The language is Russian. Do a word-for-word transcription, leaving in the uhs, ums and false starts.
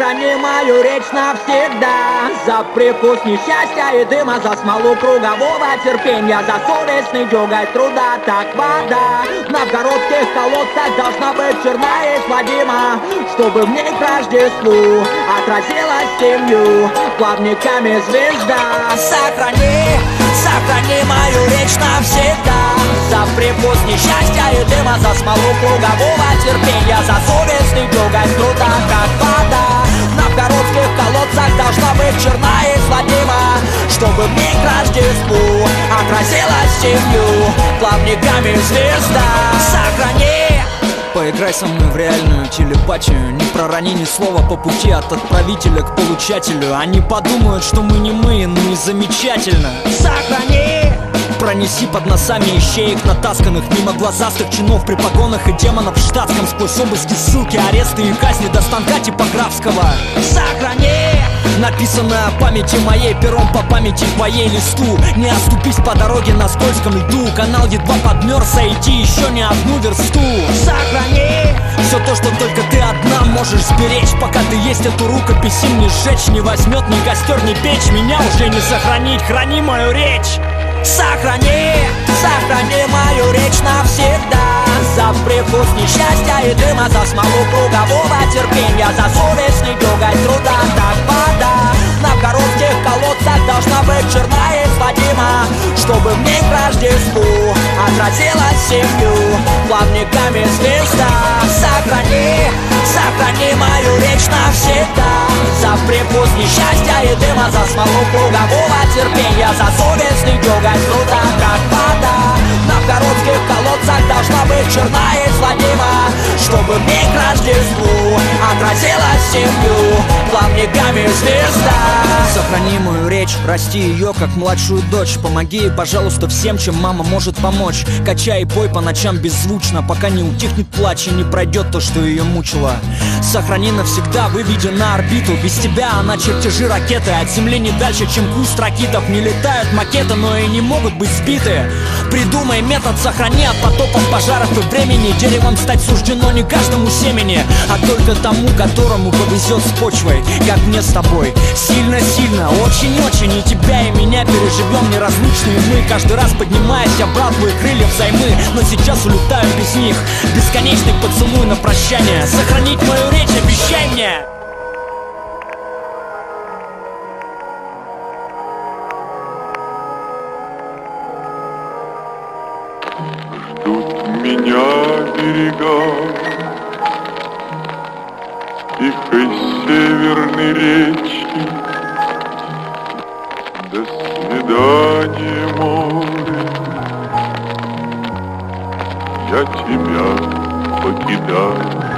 Сохрани мою речь навсегда. За привкус несчастья и дыма, за смолу кругового терпения, за совестный дёготь труда. Так вода в новгородских колодцах должна быть черная и сводима, чтобы в ней к Рождеству отразилась семью плавниками звезда. Сохрани, сохрани мою речь навсегда. За привкус несчастья и дыма, за смолу кругового терпения, за совестный дёготь труда. Как вода в новгородских колодцах должна быть черная и сводима, чтобы в ней к Рождеству отразилась семью плавниками звезда. Сохрани. Поиграй со мной в реальную телепатию. Не пророни ни слова по пути от отправителя к получателю. Они подумают, что мы не мы, но не замечательно. Сохрани. Пронеси под носами ищеек натасканных, мимо глазастых чинов при погонах и демонов в штатском, сквозь обыски, ссылки, аресты и казни до станка типографского. Сохрани. Написано о памяти моей пером по памяти твоей листу. Не оступись по дороге на скользком льду. Канал едва подмерз, а идти еще не одну версту. Сохрани. Все то, что только ты одна можешь сберечь, пока ты есть эту рукопись, им не сжечь, не возьмет ни костер, ни печь. Меня уже не сохранить, храни мою речь. Сохрани, сохрани мою речь навсегда. За привкус несчастья и дыма, за смолу кругового терпения, за совестный дёготь труда. Так вода в новгородских колодцах должна быть черная и сводима, чтобы в ней к Рождеству отразилась семью плавниками звезда. Сохрани, сохрани мою речь навсегда. За привкус несчастья и дыма, за смолу кругового терпения, за совестный дёготь труда. Как вода в новгородских колодцах должна быть черная и сводима, чтобы в ней к Рождеству отразилась семью плавниками звезда. Сохрани мою речь, расти ее как младшую дочь. Помоги ей, пожалуйста, всем, чем мама может помочь. Качай и пой по ночам беззвучно, пока не утихнет плач и не пройдет то, что ее мучило. Сохрани навсегда, выведя на орбиту. Без тебя она чертежи ракеты. От земли не дальше, чем куст ракитов. Не летают макеты, но и не могут быть сбиты. Придумай метод, сохрани от потопов, пожаров и времени. Деревом стать суждено не каждому семени, а только тому, которому повезет с почвой, как мне с тобой. Сильно-сильно, очень-очень и тебя, и меня переживем неразлучные мы. Каждый раз поднимаясь, я брал твои крылья взаймы, но сейчас улетаю без них. Бесконечный поцелуй на прощание. Сохранить мою речь, обещай мне. Ждут меня берега тихой северной речи. До свидания, море, я тебя покидаю.